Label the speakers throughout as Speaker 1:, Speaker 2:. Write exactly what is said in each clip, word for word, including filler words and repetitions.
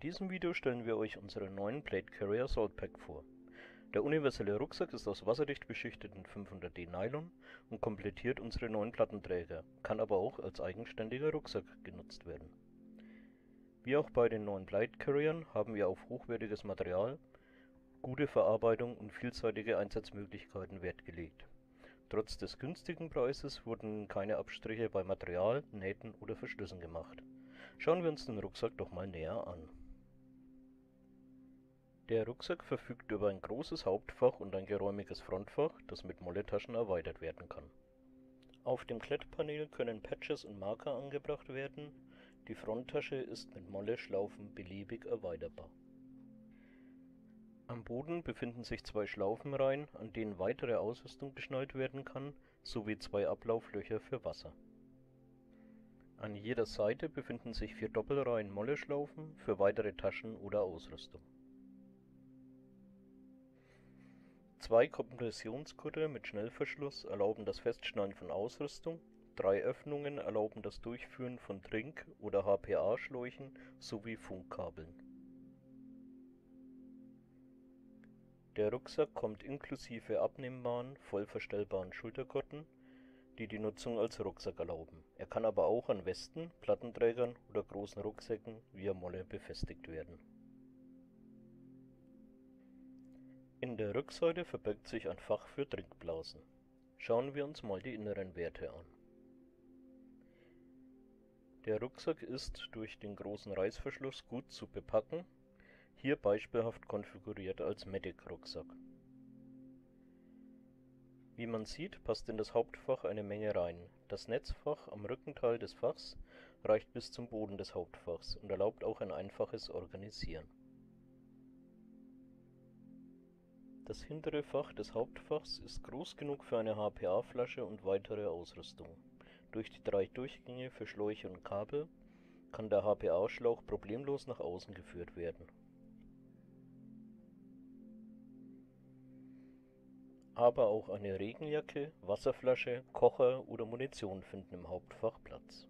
Speaker 1: diesem Video stellen wir euch unseren neuen Plate Carrier Salt Pack vor. Der universelle Rucksack ist aus wasserdicht beschichteten fünfhundert D Nylon und komplettiert unsere neuen Plattenträger, kann aber auch als eigenständiger Rucksack genutzt werden. Wie auch bei den neuen Plate Carriern haben wir auf hochwertiges Material, gute Verarbeitung und vielseitige Einsatzmöglichkeiten Wert gelegt. Trotz des günstigen Preises wurden keine Abstriche bei Material, Nähten oder Verschlüssen gemacht. Schauen wir uns den Rucksack doch mal näher an. Der Rucksack verfügt über ein großes Hauptfach und ein geräumiges Frontfach, das mit Molletaschen erweitert werden kann. Auf dem Klettpanel können Patches und Marker angebracht werden, die Fronttasche ist mit Molleschlaufen beliebig erweiterbar. Am Boden befinden sich zwei Schlaufenreihen, an denen weitere Ausrüstung geschnallt werden kann, sowie zwei Ablauflöcher für Wasser. An jeder Seite befinden sich vier Doppelreihen Molleschlaufen für weitere Taschen oder Ausrüstung. Zwei Kompressionskutter mit Schnellverschluss erlauben das Festschnallen von Ausrüstung, drei Öffnungen erlauben das Durchführen von Trink- oder H P A-Schläuchen sowie Funkkabeln. Der Rucksack kommt inklusive abnehmbaren, vollverstellbaren Schultergurten, die die Nutzung als Rucksack erlauben. Er kann aber auch an Westen, Plattenträgern oder großen Rucksäcken via Molle befestigt werden. In der Rückseite verbirgt sich ein Fach für Trinkblasen. Schauen wir uns mal die inneren Werte an. Der Rucksack ist durch den großen Reißverschluss gut zu bepacken, hier beispielhaft konfiguriert als Medic-Rucksack. Wie man sieht, passt in das Hauptfach eine Menge rein. Das Netzfach am Rückenteil des Fachs reicht bis zum Boden des Hauptfachs und erlaubt auch ein einfaches Organisieren. Das hintere Fach des Hauptfachs ist groß genug für eine H P A-Flasche und weitere Ausrüstung. Durch die drei Durchgänge für Schläuche und Kabel kann der H P A-Schlauch problemlos nach außen geführt werden. Aber auch eine Regenjacke, Wasserflasche, Kocher oder Munition finden im Hauptfach Platz.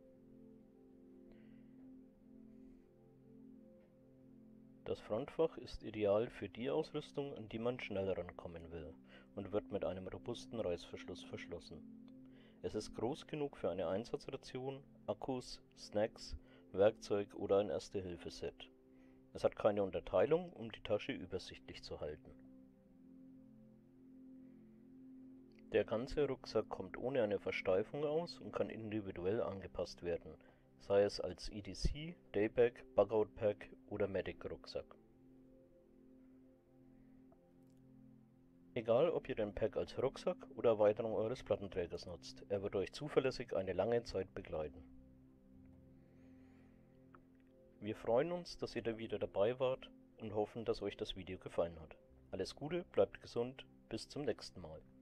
Speaker 1: Das Frontfach ist ideal für die Ausrüstung, an die man schnell rankommen will, und wird mit einem robusten Reißverschluss verschlossen. Es ist groß genug für eine Einsatzration, Akkus, Snacks, Werkzeug oder ein Erste-Hilfe-Set. Es hat keine Unterteilung, um die Tasche übersichtlich zu halten. Der ganze Rucksack kommt ohne eine Versteifung aus und kann individuell angepasst werden, sei es als E D C, Daypack, Bugout-Pack oder Medic-Rucksack. Egal ob ihr den Pack als Rucksack oder Erweiterung eures Plattenträgers nutzt, er wird euch zuverlässig eine lange Zeit begleiten. Wir freuen uns, dass ihr da wieder dabei wart und hoffen, dass euch das Video gefallen hat. Alles Gute, bleibt gesund, bis zum nächsten Mal.